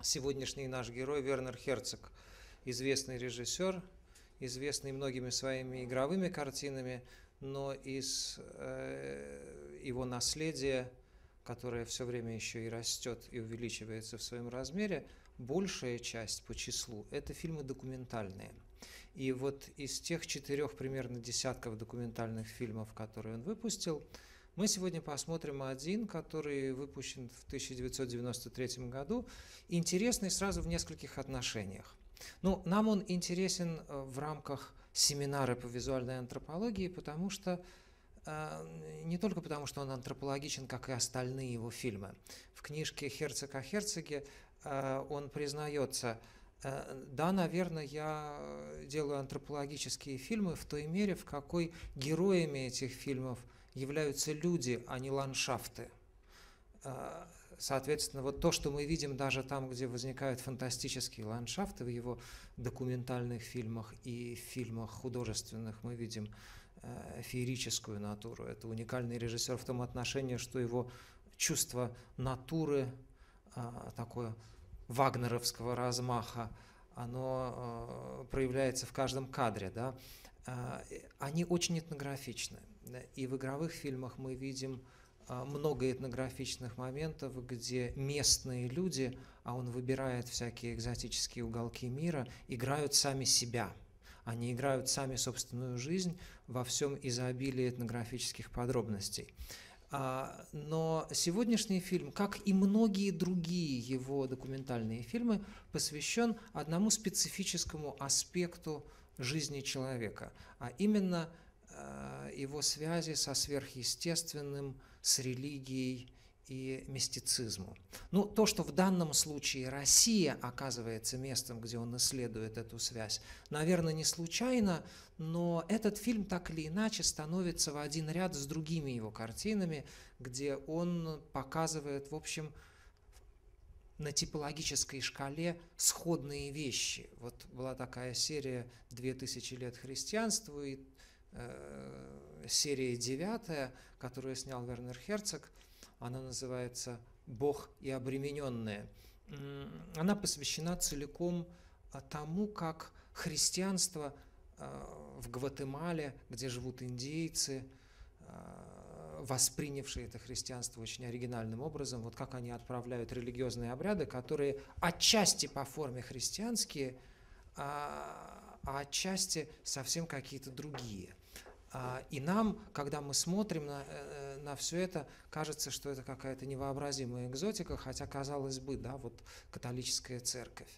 Сегодняшний наш герой Вернер Херцог, известный режиссер, известный многими своими игровыми картинами, но из его наследия, которое все время еще и растет и увеличивается в своем размере, большая часть по числу – это фильмы документальные. И вот из тех 4 примерно десятков документальных фильмов, которые он выпустил, мы сегодня посмотрим один, который выпущен в 1993 году, интересный сразу в нескольких отношениях. Ну, нам он интересен в рамках семинара по визуальной антропологии, потому что не только потому, что он антропологичен, как и остальные его фильмы. В книжке «Херцог о Херцоге» он признается: да, наверное, я делаю антропологические фильмы в той мере, в какой героями этих фильмов являются люди, а не ландшафты. Соответственно, вот то, что мы видим даже там, где возникают фантастические ландшафты, в его документальных фильмах и фильмах художественных мы видим феерическую натуру. Это уникальный режиссер в том отношении, что его чувство натуры, такое вагнеровского размаха, оно проявляется в каждом кадре. Да? Они очень этнографичны. И в игровых фильмах мы видим много этнографичных моментов, где местные люди, а он выбирает всякие экзотические уголки мира, играют сами себя. Они играют сами собственную жизнь во всем изобилии этнографических подробностей. Но сегодняшний фильм, как и многие другие его документальные фильмы, посвящен одному специфическому аспекту жизни человека, а именно его связи со сверхъестественным, с религией и мистицизмом. Ну, то, что в данном случае Россия оказывается местом, где он исследует эту связь, наверное, не случайно, но этот фильм так или иначе становится в один ряд с другими его картинами, где он показывает, в общем, на типологической шкале сходные вещи. Вот была такая серия «2000 лет христианству», и серия 9, которую снял Вернер Херцог, она называется «Бог и обремененные». Она посвящена целиком тому, как христианство в Гватемале, где живут индейцы, воспринявшие это христианство очень оригинальным образом, вот как они отправляют религиозные обряды, которые отчасти по форме христианские, а отчасти совсем какие-то другие. И нам, когда мы смотрим на все это, кажется, что это какая-то невообразимая экзотика, хотя, казалось бы, да, вот католическая церковь.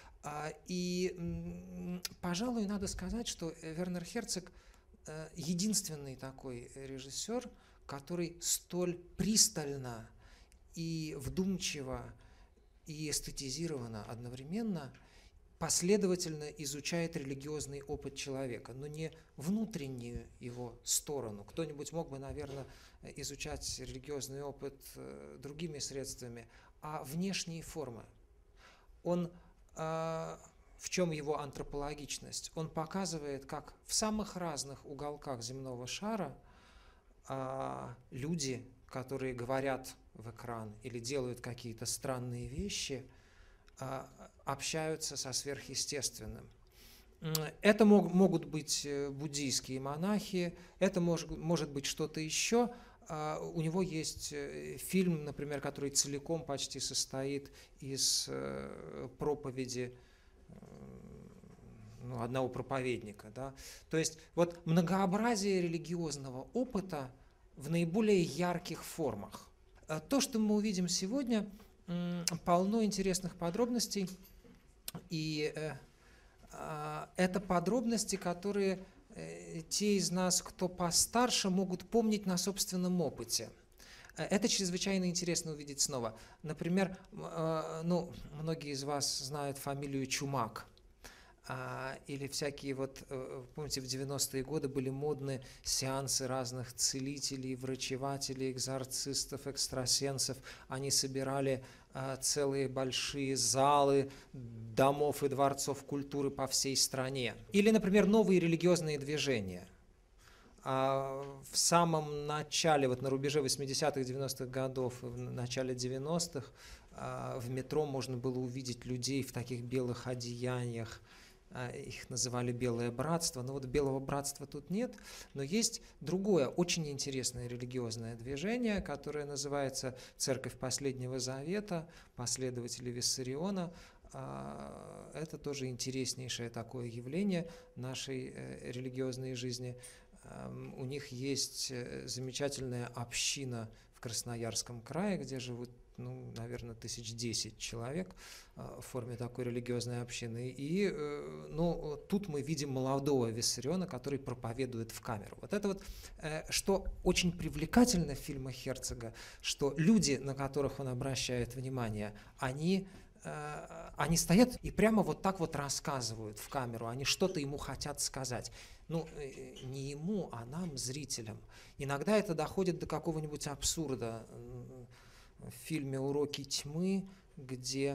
И, пожалуй, надо сказать, что Вернер Херцог единственный такой режиссер, который столь пристально и вдумчиво и эстетизированно одновременно последовательно изучает религиозный опыт человека, но не внутреннюю его сторону. Кто-нибудь мог бы, наверное, изучать религиозный опыт другими средствами, а внешние формы. Он, в чем его антропологичность? Он показывает, как в самых разных уголках земного шара люди, которые говорят в экран или делают какие-то странные вещи, общаются со сверхъестественным. Это могут быть буддийские монахи, это может быть что-то еще. У него есть фильм, например, который целиком почти состоит из проповеди одного проповедника. Да? То есть вот многообразие религиозного опыта в наиболее ярких формах. То, что мы увидим сегодня, полно интересных подробностей, и это подробности, которые те из нас, кто постарше, могут помнить на собственном опыте. Это чрезвычайно интересно увидеть снова. Например, многие из вас знают фамилию Чумак. Или всякие, помните, в 90-е годы были модны сеансы разных целителей, врачевателей, экзорцистов, экстрасенсов. Они собирали целые большие залы домов и дворцов культуры по всей стране. Или, например, новые религиозные движения. В самом начале, на рубеже 80-х, 90-х годов, в начале 90-х, в метро можно было увидеть людей в таких белых одеяниях, их называли «белое братство», но вот «белого братства» тут нет, но есть другое, очень интересное религиозное движение, которое называется «Церковь Последнего Завета», последователи Виссариона. Это тоже интереснейшее такое явление нашей религиозной жизни. У них есть замечательная община в Красноярском крае, где живут, наверное, 1010 человек в форме такой религиозной общины. И тут мы видим молодого Виссариона, который проповедует в камеру. Вот это вот, что очень привлекательно в фильмах Херцога, что люди, на которых он обращает внимание, они стоят и прямо вот так вот рассказывают в камеру, они что-то ему хотят сказать. Не ему, а нам, зрителям. Иногда это доходит до какого-нибудь абсурда. В фильме «Уроки тьмы», где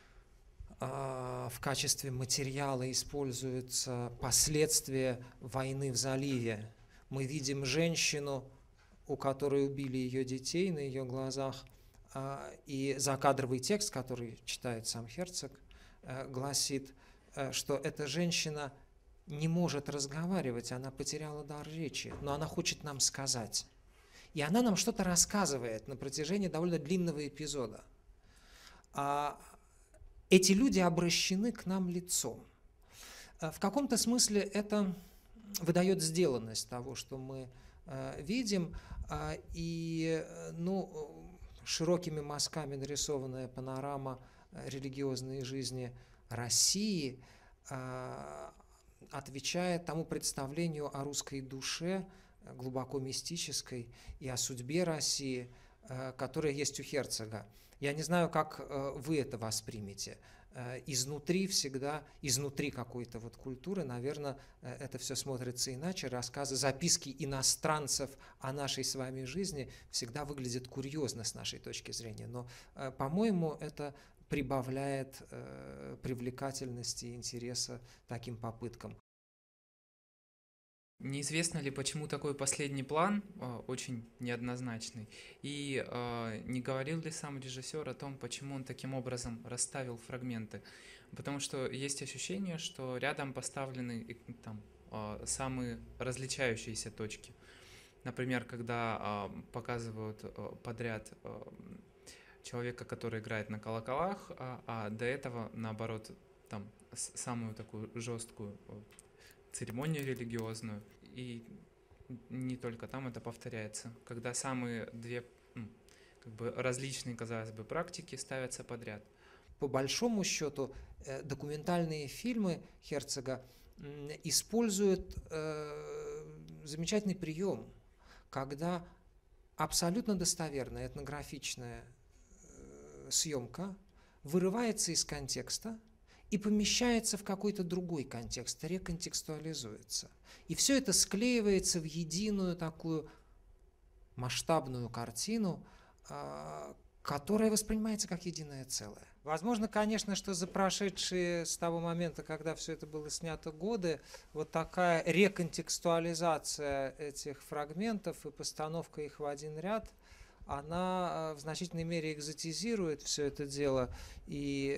в качестве материала используются последствия войны в заливе. Мы видим женщину, у которой убили ее детей на ее глазах, и закадровый текст, который читает сам Херцог, гласит, что эта женщина не может разговаривать, она потеряла дар речи, но она хочет нам сказать. И она нам что-то рассказывает на протяжении довольно длинного эпизода. Эти люди обращены к нам лицом. В каком-то смысле это выдает сделанность того, что мы видим, и широкими мазками нарисованная панорама религиозной жизни России отвечает тому представлению о русской душе, глубоко мистической, и о судьбе России, которая есть у Херцога. Я не знаю, как вы это воспримете. Изнутри какой-то вот культуры, наверное, это все смотрится иначе. Рассказы, записки иностранцев о нашей с вами жизни всегда выглядят курьезно с нашей точки зрения. Но, по-моему, это прибавляет привлекательности и интереса таким попыткам. Неизвестно ли, почему такой последний план, очень неоднозначный, и не говорил ли сам режиссер о том, почему он таким образом расставил фрагменты? Потому что есть ощущение, что рядом поставлены там самые различающиеся точки. Например, когда показывают подряд человека, который играет на колоколах, а до этого, наоборот, там самую такую жесткую церемонию религиозную, и не только там это повторяется, когда самые две различные, казалось бы, практики ставятся подряд. По большому счету, документальные фильмы Херцога используют замечательный прием, когда абсолютно достоверная этнографичная съемка вырывается из контекста и помещается в какой-то другой контекст, реконтекстуализуется. И все это склеивается в единую такую масштабную картину, которая воспринимается как единое целое. Возможно, конечно, что за прошедшие с того момента, когда все это было снято, годы, вот такая реконтекстуализация этих фрагментов и постановка их в один ряд, она в значительной мере экзотизирует все это дело и,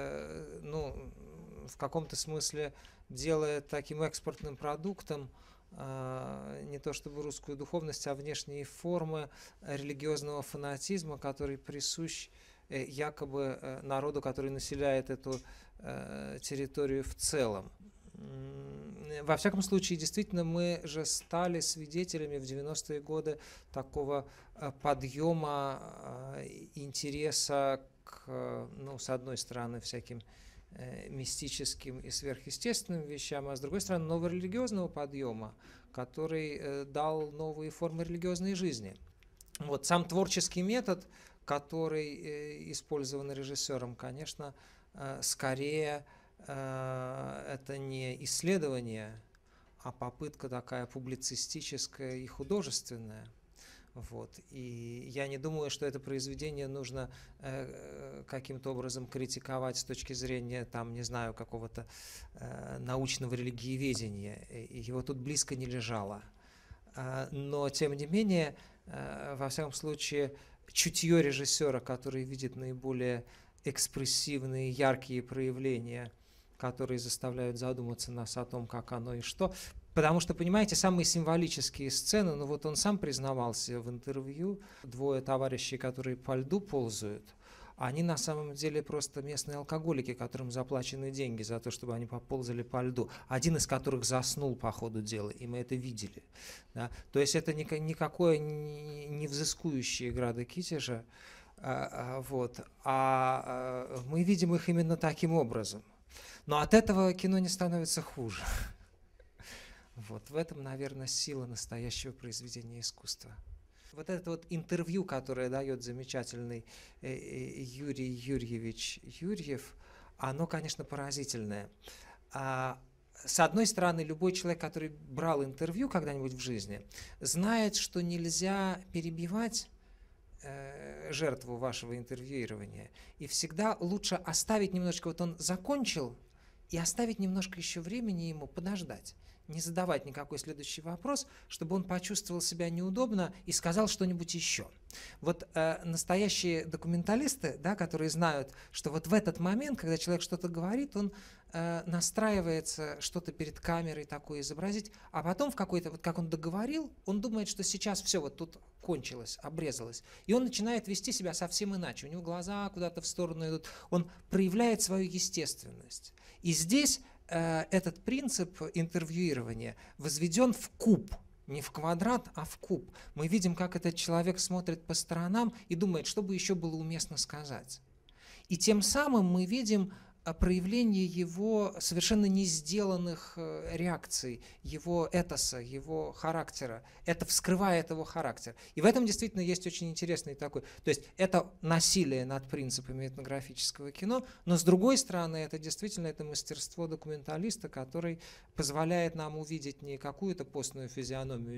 в каком-то смысле делает таким экспортным продуктом не то чтобы русскую духовность, а внешние формы религиозного фанатизма, который присущ якобы народу, который населяет эту территорию в целом. Во всяком случае, действительно, мы же стали свидетелями в 90-е годы такого подъема интереса к, с одной стороны, всяким мистическим и сверхъестественным вещам, а с другой стороны, нового религиозного подъема, который дал новые формы религиозной жизни. Вот сам творческий метод, который использован режиссером, конечно, скорее это не исследование, а попытка такая публицистическая и художественная. Вот. И я не думаю, что это произведение нужно каким-то образом критиковать с точки зрения, какого-то научного религиеведения. Его тут близко не лежало. Но, тем не менее, во всяком случае, чутье режиссера, который видит наиболее экспрессивные, яркие проявления, которые заставляют задуматься нас о том, как оно и что. Потому что, понимаете, самые символические сцены, ну вот он сам признавался в интервью, двое товарищей, которые по льду ползают, они на самом деле просто местные алкоголики, которым заплачены деньги за то, чтобы они поползали по льду, один из которых заснул по ходу дела, и мы это видели. Да? То есть это никакое не взыскующая игра де Китежа, вот, мы видим их именно таким образом. Но от этого кино не становится хуже. Вот в этом, наверное, сила настоящего произведения искусства. Вот это вот интервью, которое дает замечательный Юрий Юрьевич Юрьев, оно, конечно, поразительное. С одной стороны, любой человек, который брал интервью когда-нибудь в жизни, знает, что нельзя перебивать жертву вашего интервьюирования. И всегда лучше оставить немножко, вот он закончил, и оставить немножко еще времени ему подождать. Не задавать никакой следующий вопрос, чтобы он почувствовал себя неудобно и сказал что-нибудь еще. Вот настоящие документалисты, да, которые знают, что вот в этот момент, когда человек что-то говорит, он настраивается что-то перед камерой такое изобразить, а потом в какой-то, вот как он договорил, он думает, что сейчас все вот тут кончилось, обрезалось. И он начинает вести себя совсем иначе. У него глаза куда-то в сторону идут. Он проявляет свою естественность. И здесь этот принцип интервьюирования возведен в куб, не в квадрат, а в куб. Мы видим, как этот человек смотрит по сторонам и думает, что бы еще было уместно сказать. И тем самым мы видим проявление его совершенно не сделанных реакций, его этоса, его характера. Это вскрывает его характер. И в этом действительно есть очень интересный такой. То есть это насилие над принципами этнографического кино, но с другой стороны это действительно это мастерство документалиста, который позволяет нам увидеть не какую-то постную физиономию,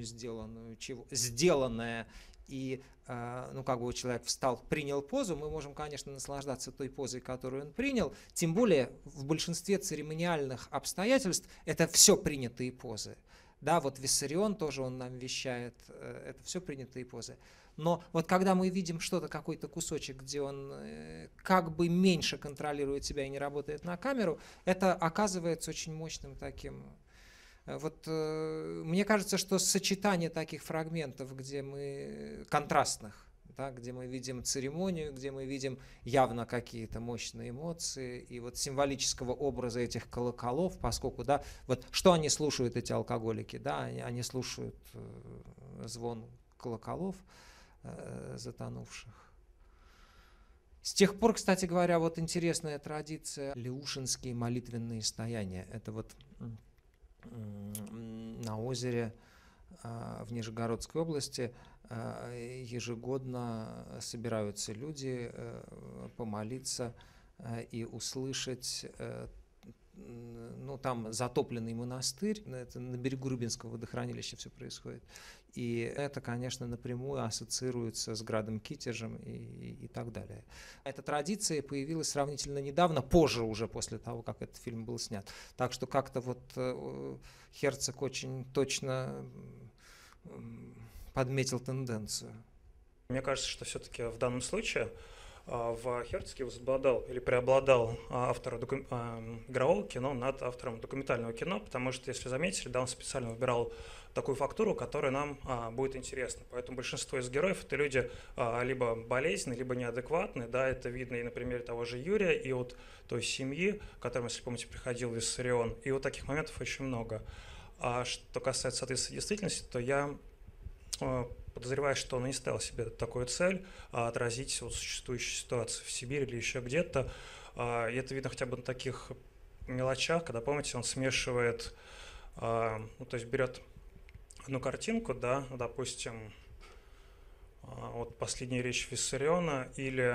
сделанное и ну, как бы человек встал, принял позу, мы можем, конечно, наслаждаться той позой, которую он принял, тем более в большинстве церемониальных обстоятельств это все принятые позы. Да, вот Виссарион тоже он нам вещает, это все принятые позы. Но вот когда мы видим что-то, какой-то кусочек, где он как бы меньше контролирует себя и не работает на камеру, это оказывается очень мощным таким. Вот мне кажется, что сочетание таких фрагментов, где мы контрастных, да, где мы видим церемонию, где мы видим явно какие-то мощные эмоции и вот символического образа этих колоколов, поскольку, да, вот что они слушают, эти алкоголики, да, они слушают звон колоколов затонувших. С тех пор, кстати говоря, вот интересная традиция, леушинские молитвенные стояния, это вот на озере в Нижегородской области ежегодно собираются люди помолиться и услышать, ну там затопленный монастырь, это на берегу Рыбинского водохранилища все происходит, и это, конечно, напрямую ассоциируется с градом Китежем и так далее. Эта традиция появилась сравнительно недавно, позже уже после того, как этот фильм был снят. Так что как-то вот Херцог очень точно подметил тенденцию. Мне кажется, что все-таки в данном случае в Херцоге возобладал или преобладал автор игрового кино над автором документального кино, потому что, если заметили, да, он специально выбирал такую фактуру, которая нам будет интересна. Поэтому большинство из героев — это люди либо болезненные, либо неадекватные. Да, это видно и на примере того же Юрия, и вот той семьи, к которой, если помните, приходил Виссарион. И вот таких моментов очень много. А что касается соответствия действительности, то я подозреваю, что он не ставил себе такую цель отразить вот существующую ситуацию в Сибири или еще где-то. И это видно хотя бы на таких мелочах, когда, помните, он смешивает, ну, то есть берет одну картинку, да, допустим, вот «Последняя речь Виссариона» или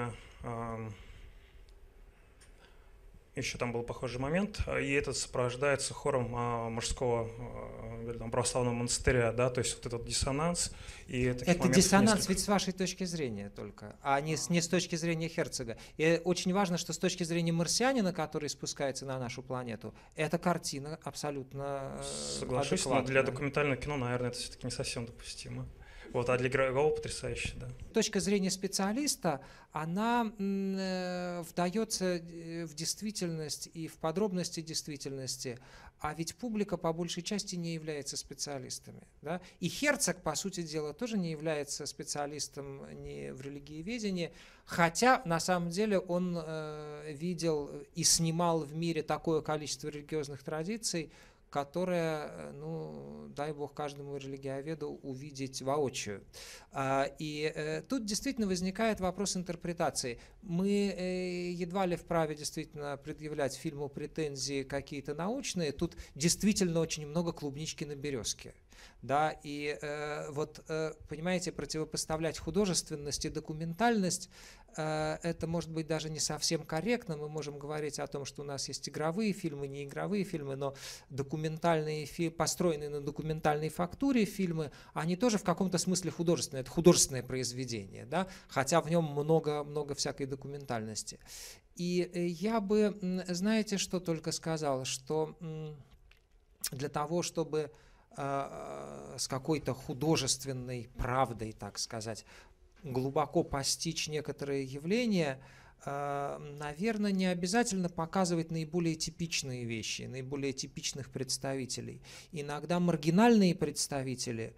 еще там был похожий момент, и этот сопровождается хором мужского православного монастыря, да, то есть вот этот диссонанс. И это диссонанс ведь с вашей точки зрения только, а не с точки зрения Херцога. И очень важно, что с точки зрения марсианина, который спускается на нашу планету, эта картина абсолютно соглашусь, но для документального кино, наверное, это все-таки не совсем допустимо. Вот, а для Грегова потрясающе, да. Точка зрения специалиста, она вдается в действительность и в подробности действительности, а ведь публика по большей части не является специалистами. Да? И Херцог, по сути дела, тоже не является специалистом ни в религиоведении, хотя на самом деле он видел и снимал в мире такое количество религиозных традиций, которое, ну, дай бог каждому религиоведу увидеть воочию. И тут действительно возникает вопрос интерпретации. Мы едва ли вправе действительно предъявлять фильму претензии какие-то научные, тут действительно очень много клубнички на березке. Да, и понимаете, противопоставлять художественность и документальность, это может быть даже не совсем корректно. Мы можем говорить о том, что у нас есть игровые фильмы, не игровые фильмы, но документальные построенные на документальной фактуре фильмы, они тоже в каком-то смысле художественные. Это художественное произведение, да, хотя в нем много всякой документальности. И я бы, знаете, что только сказал, что для того, чтобы с какой-то художественной правдой, так сказать, глубоко постичь некоторые явления, наверное, не обязательно показывать наиболее типичные вещи, наиболее типичных представителей. Иногда маргинальные представители,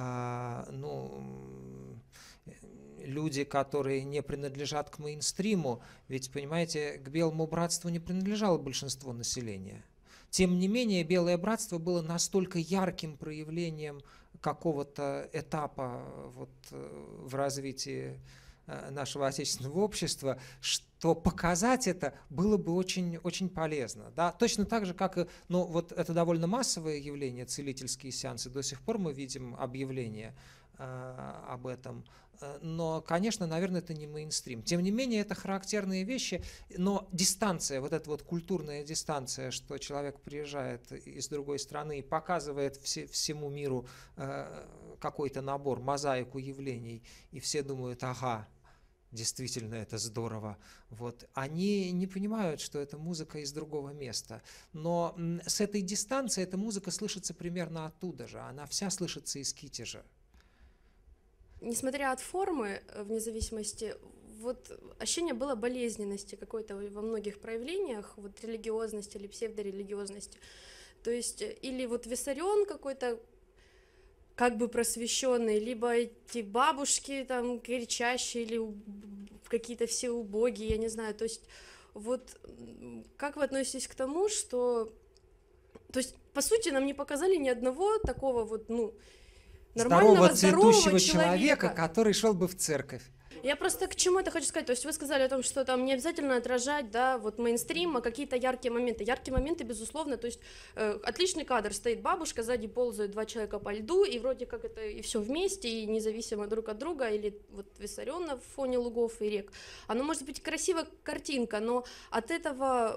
люди, которые не принадлежат к мейнстриму, ведь, понимаете, к Белому братству не принадлежало большинство населения. Тем не менее, Белое братство было настолько ярким проявлением какого-то этапа в развитии нашего отечественного общества, что показать это было бы очень, очень полезно. Да? Точно так же, как и, это довольно массовое явление, целительские сеансы. До сих пор мы видим объявления об этом. Но, конечно, наверное, это не мейнстрим. Тем не менее, это характерные вещи, но дистанция, эта культурная дистанция, что человек приезжает из другой страны и показывает всему миру какой-то набор, мозаику явлений, и все думают, ага, действительно, это здорово. Они не понимают, что это музыка из другого места. Но с этой дистанции эта музыка слышится примерно оттуда же, она вся слышится из Китежа. Несмотря от формы, вне зависимости, ощущение было болезненности какой-то во многих проявлениях, религиозности или псевдорелигиозности. То есть или Виссарион какой-то как бы просвещенный, либо эти бабушки там кричащие, или какие-то все убогие, я не знаю. То есть как вы относитесь к тому, что... То есть, по сути, нам не показали ни одного такого нормального, здорового человека, который шел бы в церковь. Я просто к чему это хочу сказать. То есть вы сказали о том, что там не обязательно отражать, мейнстрим, а какие-то яркие моменты. Яркие моменты, безусловно, то есть отличный кадр, стоит бабушка, сзади ползают два человека по льду, и вроде как это и все вместе, и независимо друг от друга, или Виссарион на фоне лугов и рек. Оно может быть красивая картинка, но от этого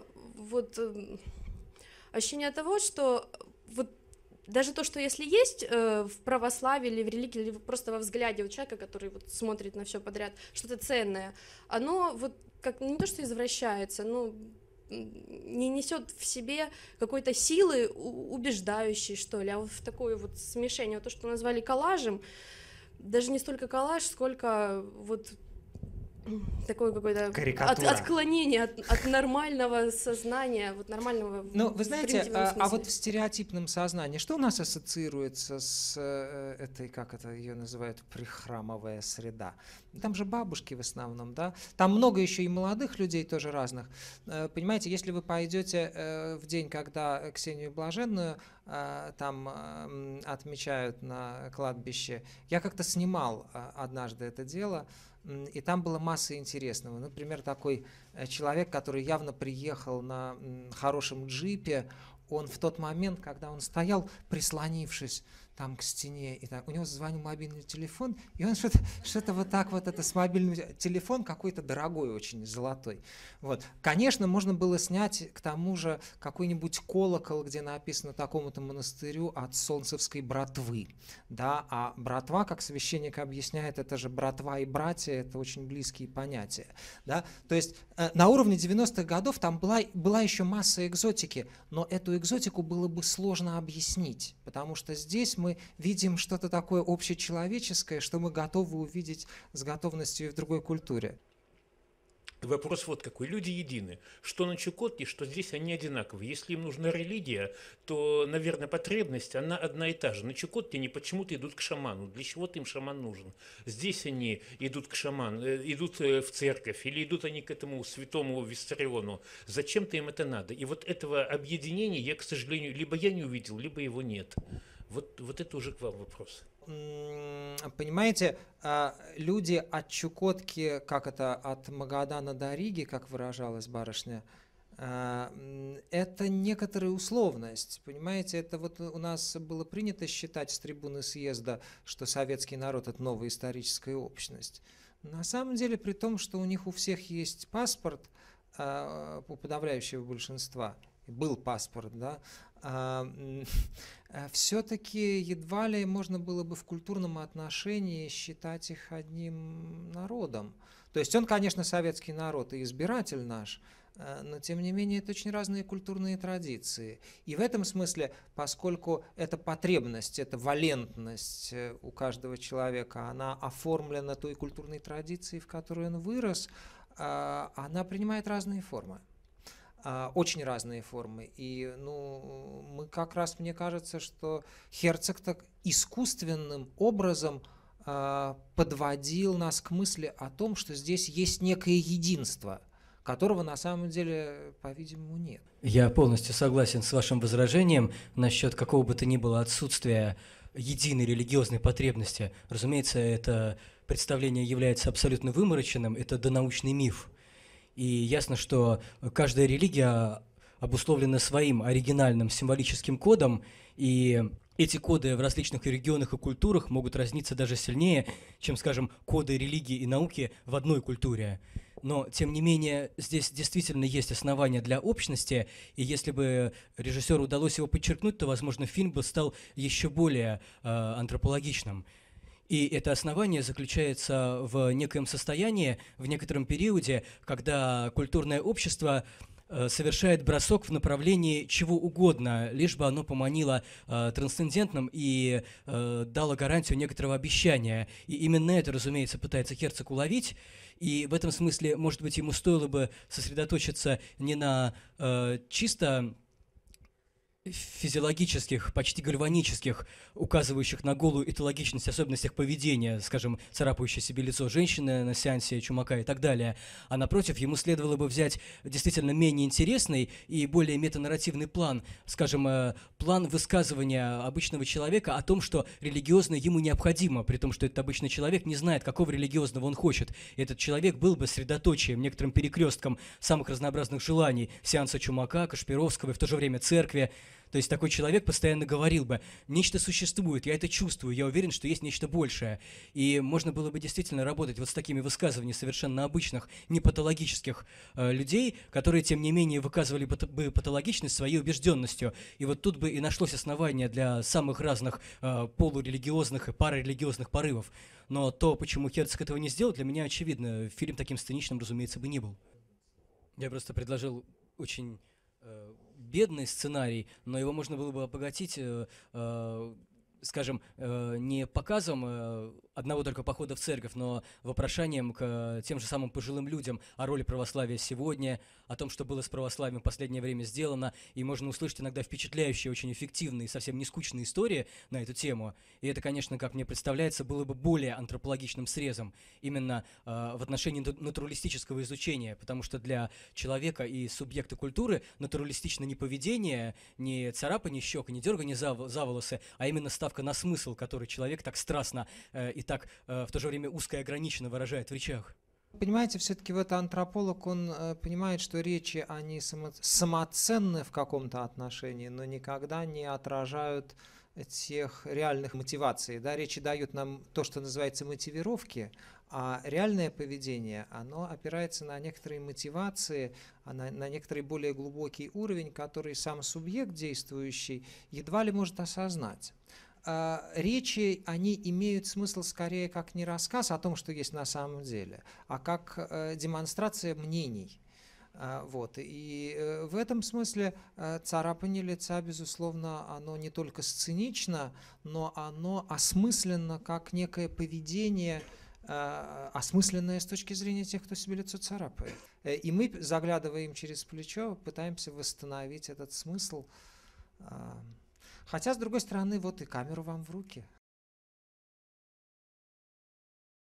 ощущение того, что даже то, что если есть в православии или в религии, или просто во взгляде у человека, который смотрит на все подряд, что-то ценное, оно как не то, что извращается, но не несет в себе какой-то силы убеждающей, что ли, а в такое смешение, то, что назвали коллажем, даже не столько коллаж, сколько такое какое-то отклонение от нормального сознания, нормального. Вы знаете, в стереотипном сознании, что у нас ассоциируется с этой, как это ее называют, прихрамовая среда? Там же бабушки в основном, да? Там много еще и молодых людей тоже разных. Понимаете, если вы пойдете в день, когда Ксению Блаженную там отмечают на кладбище, я как-то снимал однажды это дело, и там была масса интересного. Например, такой человек, который явно приехал на хорошем джипе, он в тот момент, когда он стоял, прислонившись там к стене, и так, у него зазвонил мобильный телефон, и он что-то это с мобильным телефон какой-то дорогой, очень золотой. Конечно, можно было снять к тому же какой-нибудь колокол, где написано такому-то монастырю от Солнцевской братвы, да, а братва, как священник объясняет, это же братва и братья, это очень близкие понятия, да, то есть на уровне 90-х годов там была еще масса экзотики, но эту эту экзотику было бы сложно объяснить, потому что здесь мы видим что-то такое общечеловеческое, что мы готовы увидеть с готовностью и в другой культуре. Вопрос вот какой. Люди едины. Что на Чукотке, что здесь они одинаковые. Если им нужна религия, то, наверное, потребность, она одна и та же. На Чукотке они почему-то идут к шаману. Для чего-то им шаман нужен. Здесь они идут к шаману, идут в церковь, или идут они к этому святому Виссариону. Зачем-то им это надо. И вот этого объединения я, к сожалению, либо я не увидел, либо его нет. Вот это уже к вам вопрос. Понимаете, люди от Чукотки, как это, от Магадана до Риги, как выражалась барышня, это некоторая условность, понимаете, это вот у нас было принято считать с трибуны съезда, что советский народ – это новая историческая общность. На самом деле, при том, что у них у всех есть паспорт, у подавляющего большинства, был паспорт, да, все-таки едва ли можно было бы в культурном отношении считать их одним народом. То есть он, конечно, советский народ и избиратель наш, но тем не менее это очень разные культурные традиции. И в этом смысле, поскольку эта потребность, эта валентность у каждого человека, она оформлена той культурной традицией, в которой он вырос, она принимает разные формы. Очень разные формы. И мы как раз, мне кажется, что Херцог так искусственным образом подводил нас к мысли о том, что здесь есть некое единство, которого на самом деле, по-видимому, нет. Я полностью согласен с вашим возражением насчет какого бы то ни было отсутствия единой религиозной потребности. Разумеется, это представление является абсолютно вымороченным, это донаучный миф. И ясно, что каждая религия обусловлена своим оригинальным символическим кодом, и эти коды в различных регионах и культурах могут разниться даже сильнее, чем, скажем, коды религии и науки в одной культуре. Но, тем не менее, здесь действительно есть основания для общности, и если бы режиссеру удалось его подчеркнуть, то, возможно, фильм бы стал еще более антропологичным. И это основание заключается в некоем состоянии, в некотором периоде, когда культурное общество совершает бросок в направлении чего угодно, лишь бы оно поманило трансцендентным и дало гарантию некоторого обещания. И именно это, разумеется, пытается Херцог уловить. И в этом смысле, может быть, ему стоило бы сосредоточиться не на чисто физиологических, почти гальванических, указывающих на голую этологичность особенностях поведения, скажем, царапающее себе лицо женщины на сеансе Чумака и так далее, а напротив, ему следовало бы взять действительно менее интересный и более метанарративный план, скажем, план высказывания обычного человека о том, что религиозное ему необходимо, при том, что этот обычный человек не знает, какого религиозного он хочет. И этот человек был бы средоточием, некоторым перекрестком самых разнообразных желаний сеанса Чумака, Кашпировского и в то же время церкви. То есть такой человек постоянно говорил бы: нечто существует, я это чувствую, я уверен, что есть нечто большее. И можно было бы действительно работать вот с такими высказываниями совершенно обычных, непатологических людей, которые, тем не менее, выказывали бы патологичность своей убежденностью. И вот тут бы и нашлось основание для самых разных полурелигиозных и парарелигиозных порывов. Но то, почему Херцог этого не сделал, для меня очевидно. Фильм таким сценичным, разумеется, бы не был. Я просто предложил очень бедный сценарий, но его можно было бы обогатить, скажем, не показом одного только похода в церковь, но вопрошанием к тем же самым пожилым людям о роли православия сегодня, о том, что было с православием в последнее время сделано, и можно услышать иногда впечатляющие, очень эффективные, совсем не скучные истории на эту тему. И это, конечно, как мне представляется, было бы более антропологичным срезом именно в отношении натуралистического изучения, потому что для человека и субъекта культуры натуралистично не поведение, не царапание щек, не дергание за волосы, а именно ставка на смысл, который человек так страстно и так в то же время узко и ограниченно выражает в речах. Понимаете, все-таки вот антрополог, он понимает, что речи, они самоценны в каком-то отношении, но никогда не отражают тех реальных мотиваций. Да? Речи дают нам то, что называется мотивировки, а реальное поведение, оно опирается на некоторые мотивации, на некоторый более глубокий уровень, который сам субъект действующий едва ли может осознать. Речи, они имеют смысл скорее как не рассказ о том, что есть на самом деле, а как демонстрация мнений. Вот. И в этом смысле царапание лица, безусловно, оно не только сценично, но оно осмысленно как некое поведение, осмысленное с точки зрения тех, кто себе лицо царапает. И мы, заглядывая им через плечо, пытаемся восстановить этот смысл. Хотя, с другой стороны, вот и камеру вам в руки.